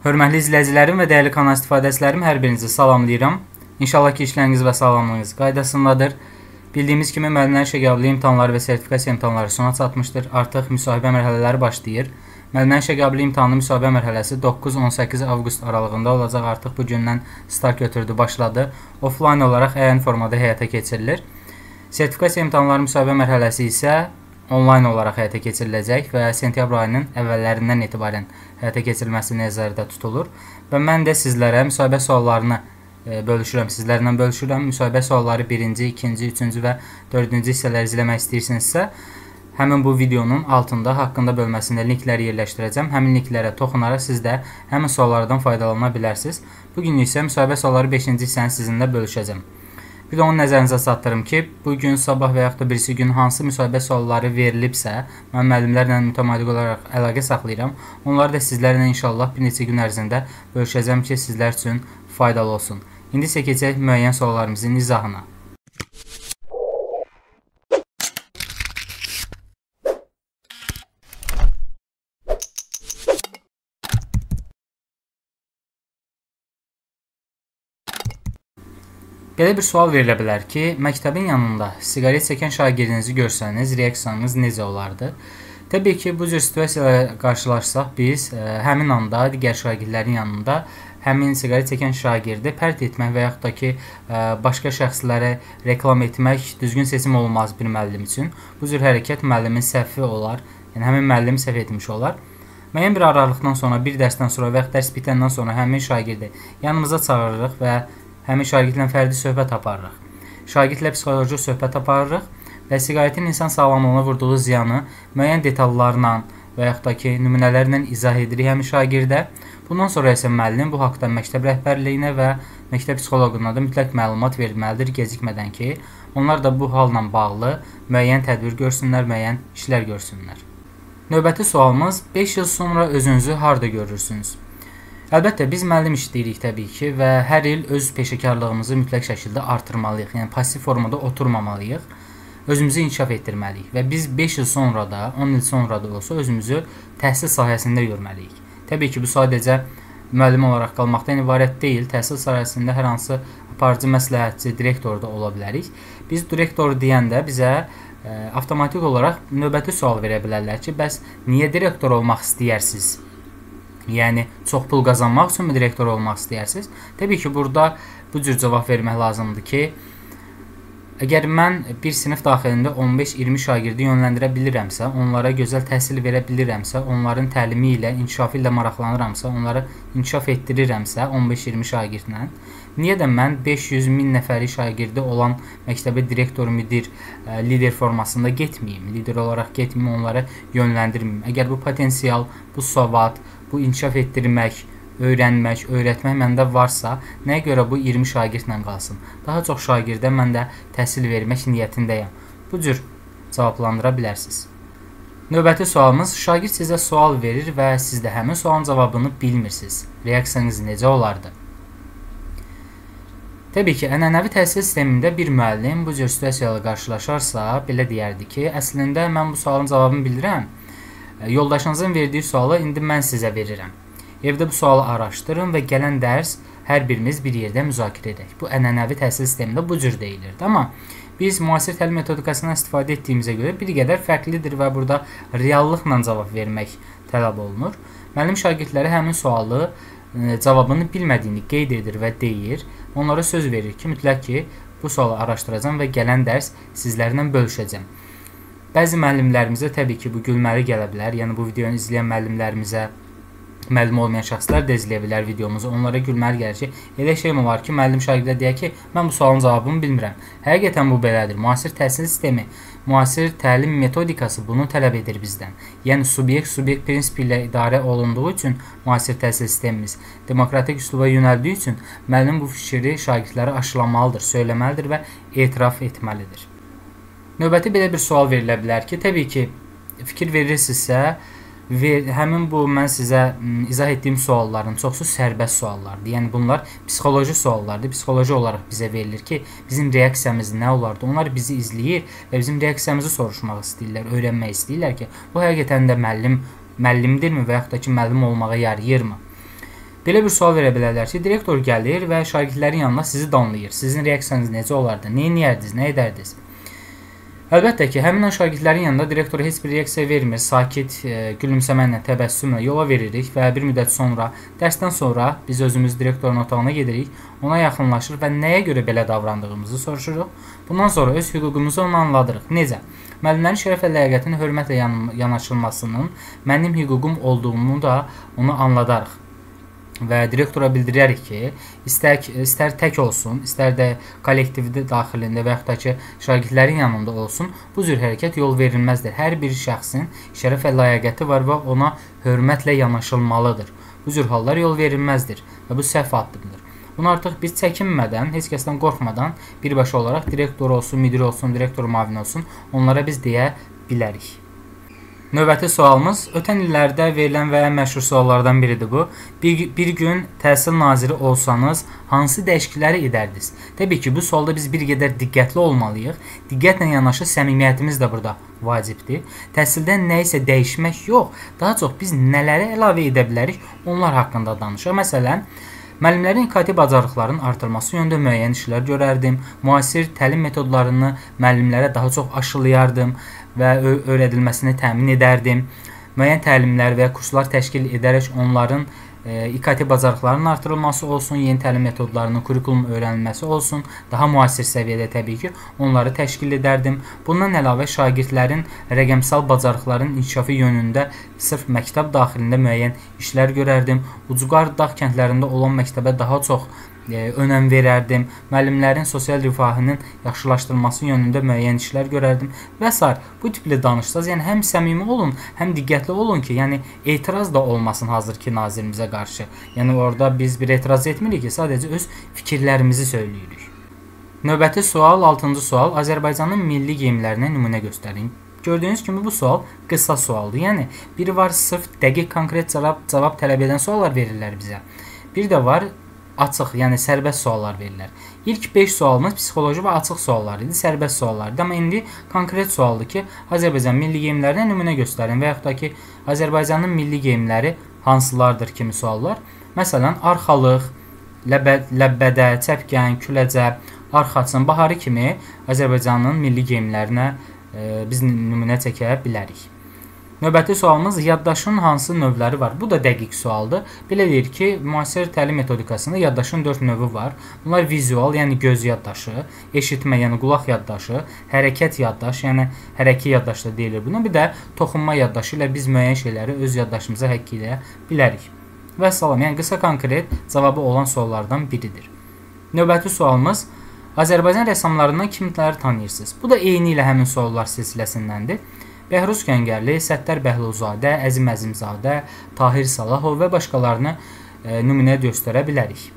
Hörmətli izləyicilərim və dəyərli kanal istifadəçilərim, hər birinizi salamlayıram. İnşallah ki, işləriniz və sağlamlığınız qaydasındadır. Bildiyimiz kimi müəllimlərin işə qəbulu imtahanları və sertifikasiya imtahanları sona çatmışdır. Artıq müsahibə mərhələləri başlayır. Müəllimlərin işə qəbulu imtahanı müsahibə mərhələsi 9-18 avqust aralığında olacaq. Artıq bu gündən start götürdü, başladı. Offline olaraq əyani formada həyata keçirilir. Sertifikasiya imtahanları müsahibə mərhələsi isə onlayn olaraq həyata keçiriləcək və sentyabr ayının əvvəllərindən etibarən həyata keçirilməsi nəzərdə tutulur. Və mən də sizlərə müsahibə suallarını sizlərlə bölüşürəm. Müsahibə sualları 1-ci, 2-ci, 3-cü və 4-cü hissələri izləmək istəyirsinizsə, həmin bu videonun altında haqqında bölməsində linkləri yerləşdirəcəm. Həmin linklərə toxunaraq siz də həmin suallardan faydalana bilərsiniz. Bugün isə müsahibə sualları 5-ci hissəni sizinlə bölüşəcəm. Bir də onu nəzərinizə çatdırım ki, bugün, sabah və yaxud da birisi gün hansı müsahibə sualları verilibsə, mən müəllimlərlə mütəmadiq olaraq əlaqə saxlayıram. Onları da sizlərlə inşallah bir neçə gün ərzində bölüşəcəm ki, sizlər üçün faydalı olsun. İndi isə keçək müəyyən suallarımızın izahına. Belə bir sual verilə bilər ki, məktəbin yanında siqaret çəkən şagirdinizi görsəniz, reaksiyanız necə olardı? Təbii ki, bu cür situasiyalara qarşılaşsaq, biz həmin anda digər şagirdlərin yanında həmin siqaret çəkən şagirdi pərt etmək və yaxud da ki, başqa şəxslərə reklam etmək düzgün seçim olmaz bir müəllim üçün. Bu cür hərəkət müəllimin səhvi olar, yəni həmin müəllim səhv etmiş olar. Müəyyən bir aralıqdan sonra, bir dərsdən sonra və yaxud dərs bitəndən sonra həmin şagirdi yanımıza çağırırıq və həmin şagirdlə fərdi söhbət aparırıq. Şagirdlə psixoloji söhbət aparırıq və siqaretin insan sağlamlığına vurduğu ziyanı müəyyən detallarla və yaxud da ki, nümunələrlə izah edirik həmin şagirdə. Bundan sonra isə müəllim bu haqda məktəb rəhbərliyinə və məktəb psixoloquna da mütləq məlumat verməlidir gecikmədən ki, onlar da bu halla bağlı müəyyən tədbir görsünlər, müəyyən işlər görsünlər. Növbəti sualımız, 5 yıl sonra özünüzü harda görürsünüz? Əlbəttə, biz müəllim işləyirik təbii ki və hər il öz peşəkarlığımızı mütləq şəkildə artırmalıyıq. Yəni, pasiv formada oturmamalıyıq, özümüzü inkişaf etdirməliyik və biz 5 il sonra da, 10 il sonra da olsa özümüzü təhsil sahəsində görməliyik. Təbii ki, bu sadəcə müəllim olaraq qalmaqdan ibarət deyil, təhsil sahəsində hər hansı aparıcı məsləhətçi, direktor da ola bilərik. Biz direktor deyəndə bizə avtomatik olaraq növbəti sual verə bilərlər ki, bəs niyə direktor olmaq istəyirsiniz? Yəni, çox pul qazanmaq üçün mü direktor olmaq istəyirsiniz? Təbii ki, burada bu cür cavab vermək lazımdır ki, əgər mən bir sinif daxilində 15-20 şagirdi yönləndirə bilirəmsə, onlara gözəl təhsil verə bilirəmsə, onların təlimi ilə, inkişafı ilə maraqlanıramsa, onları inkişaf etdirirəmsə 15-20 şagirdlə, niyə də mən 500-1000 nəfəri şagirdi olan məktəbə direktor, müdir, lider formasında getməyim, lider olaraq getməyim, onları yönləndirməyim. Əgər bu potensial, bu savad, bu inkişaf etdirmək, öyrənmək, öyrətmək məndə varsa, nəyə görə bu 20 şagirdlə qalsın? Daha çox şagirdə mən də təhsil vermək niyyətindəyəm. Bu cür cavablandıra bilərsiniz. Növbəti sualımız, şagird sizə sual verir və siz də həmin sualın cavabını bilmirsiniz. Reaksiyanız necə olardı? Təbii ki, ənənəvi təhsil sistemində bir müəllim bu cür situasiyalarla qarşılaşarsa, belə deyərdi ki, əslində mən bu sualın cavabını bilirəm. Yoldaşınızın verdiyi sualı indi mən sizə verirəm. Evdə bu sualı araşdırın və gələn dərs hər birimiz bir yerdə müzakirə edək. Bu, ənənəvi təhsil sistemində bu cür deyilirdi. Amma biz müasir təlim metodikasından istifadə etdiyimizə görə bir qədər fərqlidir və burada reallıqla cavab vermək tələb olunur. Müəllim şagirdlərə həmin sualı cavabını bilmədiyini qeyd edir və deyir. Onlara söz verir ki, mütləq ki, bu sualı araşdıracam və gələn dərs sizlərlə bölüşəcəm. Bəzi müəllimlərimizə təbii ki, bu gülməli gələ bilər. Yəni, bu videonu izləyən müəllimlərimizə müəllim olmayan şəxslər də izləyə bilər videomuzu. Onlara gülməli gəlir ki, elə şey mi var ki, müəllim şagirdə deyək ki, mən bu sualın cavabını bilmirəm. Həqiqətən bu belədir. Müasir təhsil sistemi, müasir təlim metodikası bunu tələb edir bizdən. Yəni, subyekt prinsipi ilə idarə olunduğu üçün müasir təhsil sistemimiz demokratik üsluba yönəldiyi üçün müəllim bu fikri şagirdlərə aşılamalıdır, söyləməlidir və etiraf etməlidir. Növbəti belə bir sual verilə bilər ki, təbii ki, fikir verirsinizsə, həmin bu mən sizə izah etdiyim sualların çoxsu sərbəst suallardır. Yəni bunlar psixoloji suallardır. Psixoloji olaraq bizə verilir ki, bizim reaksiyamız nə olardı? Onlar bizi izləyir və bizim reaksiyamızı soruşmaq istəyirlər, öyrənmək istəyirlər ki, bu həqiqətən də müəllimdirmi və yaxud da ki, müəllim olmağa yarayırmı? Belə bir sual verə bilərlər ki, direktor gəlir və şagirdlərin yanına sizi danlayır. Sizin reaksiyanız necə olardı? Nə edərdiniz? Nə edərdiniz? Əlbəttə ki, həmin şagirdlərin yanında direktora heç bir reaksiya vermir. Sakit gülümsəməklə, təbəssümlə yola veririk və bir müddət sonra, dərsdən sonra biz özümüz direktorun otağına gedirik, ona yaxınlaşır və nəyə görə belə davrandığımızı soruşuruq. Bundan sonra öz hüququmuzu ona anladırıq. Necə? Müəllimlərin şərəf və ləyaqətin hörmətlə yanaşılmasının mənim hüququm olduğunu da ona anladarıq. Və direktora bildirərik ki, istər tək olsun, istər də kollektivdə daxilində və yaxud da ki, şagirdlərin yanında olsun, bu cür hərəkət yol verilməzdir. Hər bir şəxsin şərəf və ləyaqəti var və ona hörmətlə yanaşılmalıdır. Bu cür hallar yol verilməzdir və bu səhv addımdır. Bunu artıq biz çəkinmədən, heç kəsdən qorxmadan birbaşa olaraq direktor olsun, müdir olsun, direktor müavini olsun, onlara biz deyə bilərik. Növbəti sualımız ötən illərdə verilən və ən məşhur suallardan biridir bu. Bir gün təhsil naziri olsanız, hansı dəyişiklikləri edərdiniz? Təbii ki, bu sualda biz bir qədər diqqətli olmalıyıq. Diqqətlə yanaşı səmimiyyətimiz də burada vacibdir. Təhsildə nə isə dəyişmək yox, daha çox biz nələri əlavə edə bilərik, onlar haqqında danışaq. Məsələn, müəllimlərin inkati bacarıqlarının artırılması yönündə müəyyən işlər görərdim. Müasir təlim metodlarını müəllimlərə daha çox aşılayardım və öyrədilməsini təmin edərdim. Müəyyən təlimlər və kurslar təşkil edərək onların İKT bacarıqlarının artırılması olsun, yeni təlim metodlarının, kurikulum öyrənilməsi olsun, daha müasir səviyyədə təbii ki, onları təşkil edərdim. Bundan əlavə şagirdlərin rəqəmsal bacarıqların inkişafı yönündə sırf məktəb daxilində müəyyən işlər görərdim. Ucqar dağ kəndlərində olan məktəbə daha çox önəm verərdim. Müəllimlərin sosial rifahının yaxşılaşdırılması yönündə müəyyən işlər görərdim və s. Bu tipli danışsaz, yəni həm səmimi olun, həm diqqətli olun ki, yəni etiraz da olmasın hazırki nazirimizə qarşı. Yəni orada biz bir etiraz etmirik ki, sadəcə öz fikirlərimizi söyləyirik. Növbəti sual, 6-cı sual, Azərbaycanın milli geyimlərinə nümunə göstərin. Gördüyünüz kimi bu sual qısa sualdır. Yəni biri var sırf dəqiq konkret cavab tələb edən suallar verirlər bizə. Bir də var açıq, yəni sərbəst suallar verirlər. İlk 5 sualımız psixoloji və açıq suallar idi, sərbəst suallar idi. Amma indi konkret sualdır ki, Azərbaycan milli geyimlərinə nümunə göstərin və yaxud da ki, Azərbaycanın milli geyimləri hansılardır kimi suallar. Məsələn, arxalıq, ləbbədə, çəpgən, küləcə, arxaçın, baharı kimi Azərbaycanın milli geyimlərinə biz nümunə çəkə bilərik. Növbəti sualımız yaddaşın hansı növləri var? Bu da dəqiq sualdır. Belə deyir ki, müasir təlim metodikasında yaddaşın 4 növü var. Bunlar vizual, yəni göz yaddaşı, eşitmə, yəni qulaq yaddaşı, hərəkət yaddaşı, yəni hərəki yaddaş da deyilir buna. Bir də toxunma yaddaşı ilə biz müəyyən şeyləri öz yaddaşımıza həkk edə bilərik. Və salam, yəni qısa konkret cavabı olan suallardan biridir. Növbəti sualımız Azərbaycan rəssamlarından kimləri tanıyırsınız? Bu da eyni ilə həmin suallar silsiləsindəndir. Bəhruz Kəngərli, Səttar Bəhlulzadə, Əzim Əzimzadə, Tahir Salahov və başqalarını nümunə göstərə bilərik.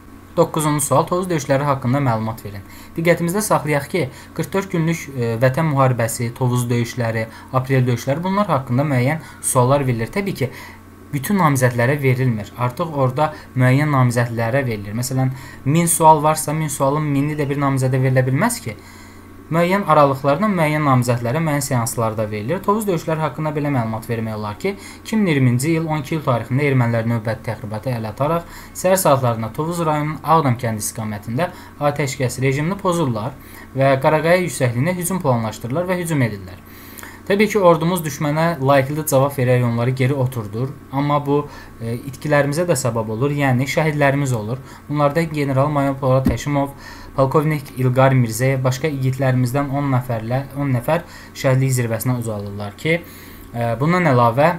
9-cu sual, Tovuz döyüşləri haqqında məlumat verin. Diqqətimizdə saxlayaq ki, 44 günlük Vətən müharibəsi, Tovuz döyüşləri, Aprel döyüşləri bunlar haqqında müəyyən suallar verilir. Təbii ki, bütün namizədlərə verilmir. Artıq orada müəyyən namizədlərə verilir. Məsələn, 1000 sual varsa, 1000 sualın 1000-i də bir namizədə verilə bilməz ki. Müəyyən aralıqlarla müəyyən namizədlərə müəyyən seanslarda verilir. Tovuz döyüşləri haqqında belə məlumat vermək olar ki, 2020-ci il 12 iyul tarixində ermənilər növbəti təxribatı ələ ataraq səhər saatlarında Tovuz rayonunun Ağdam kəndi istiqamətində atəşkəs rejimini pozurlar və Qaraqaya yüksəkliyinə hücum planlaşdırırlar və hücum edirlər. Təbii ki, ordumuz düşmənə layiqli cavab verərək onları geri oturdur, amma bu itkilərimizə də səbəb olur, yəni şəhidlərimiz olur. Bunlarda general-mayor Polad Həşimov, polkovnik İlqar Mirzəyev, başqa igidlərimizdən 10 nəfər şəhidlik zirvəsinə ucalırlar ki, bundan əlavə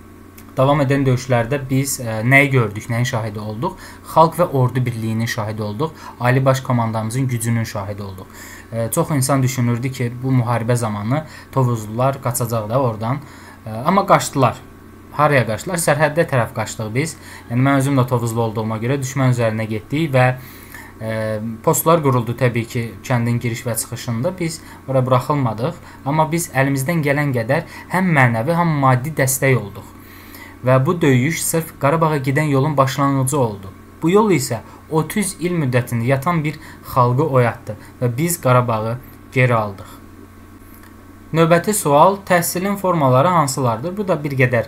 davam edən döyüşlərdə biz nəyi gördük, nəyin şahidi olduq? Xalq və ordu birliyinin şahidi olduq, Ali Baş Komandamızın gücünün şahidi olduq. Çox insan düşünürdü ki, bu müharibə zamanı Tovuzlular qaçacaq da oradan, amma qaçdılar. Haraya qaçdılar? Sərhəddə tərəf qaçdıq biz. Yəni, mən özüm də Tovuzlu olduğuma görə düşmən üzərinə getdik və postlar quruldu təbii ki, kəndin giriş və çıxışında. Biz ora buraxılmadıq, amma biz əlimizdən gələn qədər həm mənəvi, həm maddi dəstək olduq. Və bu döyüş sırf Qarabağa gedən yolun başlanğıcı oldu. Bu yol isə 30 il müddətində yatan bir xalqı oyatdı və biz Qarabağı geri aldıq. Növbəti sual, təhsilin formaları hansılardır? Bu da bir qədər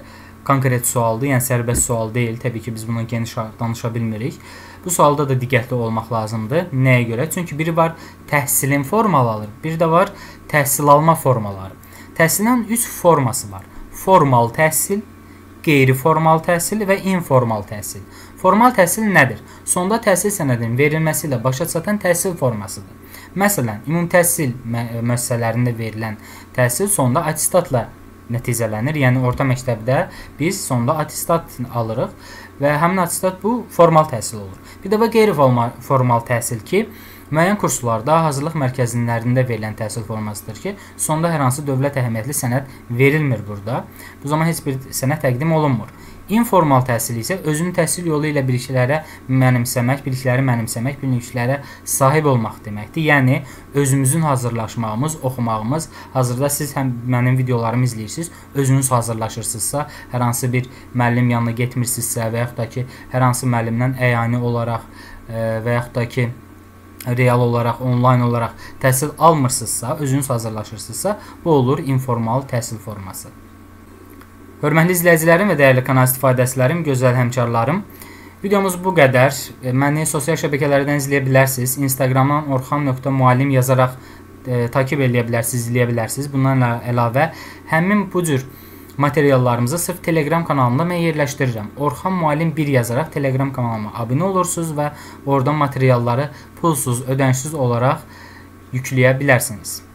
konkret sualdır, yəni sərbəst sual deyil. Təbii ki, biz buna geniş danışa bilmirik. Bu sualda da diqqətli olmaq lazımdır. Nəyə görə? Çünki biri var təhsilin formaları, bir də var təhsil alma formaları. Təhsilin 3 forması var. Formal təhsil, qeyri-formal təhsil və informal təhsil. Formal təhsil nədir? Sonda təhsil sənədinin verilməsi ilə başa çatan təhsil formasıdır. Məsələn, ümumi təhsil müəssisələrində verilən təhsil sonda attestatla nəticələnir. Yəni, orta məktəbdə biz sonda attestat alırıq və həmin attestat bu formal təhsil olur. Bir də qeyri-formal təhsil ki, müəyyən kurslarda, hazırlıq mərkəzlərində verilən təhsil formasıdır ki, sonda hər hansı dövlət əhəmiyyətli sənəd verilmir burada. Bu zaman heç bir sənəd təqdim olunmur. İnformal təhsil isə özünün təhsil yolu ilə bilikləri mənimsəmək, biliklərə sahib olmaq deməkdir. Yəni, özümüzün hazırlaşmağımız, oxumağımız, hazırda siz həm mənim videolarımı izləyirsiniz, özünüz hazırlaşırsınızsa, hər hansı bir müəllim yanına getmirsinizsə və yaxud da ki, hər hansı müəllimdən əyani olaraq və yaxud da ki, real olaraq, onlayn olaraq təhsil almırsınızsa, özünüz hazırlaşırsınızsa, bu olur informal təhsil forması. Hörmətli izləyicilərim və dəyərli kanal istifadəçilərim, gözəl həmkarlarım, videomuz bu qədər. Məni sosial şəbəkələrdən izləyə bilərsiniz. Instagramdan orxan.muallim yazaraq takib edə bilərsiniz, izləyə bilərsiniz. Bunlarla əlavə həmin bu cür materiallarımızı sırf Telegram kanalımda mən yerləşdirirəm. Orxan Muallim 1 yazaraq Telegram kanalıma abunə olursunuz və oradan materialları pulsuz, ödənişsiz olaraq yükləyə bilərsiniz.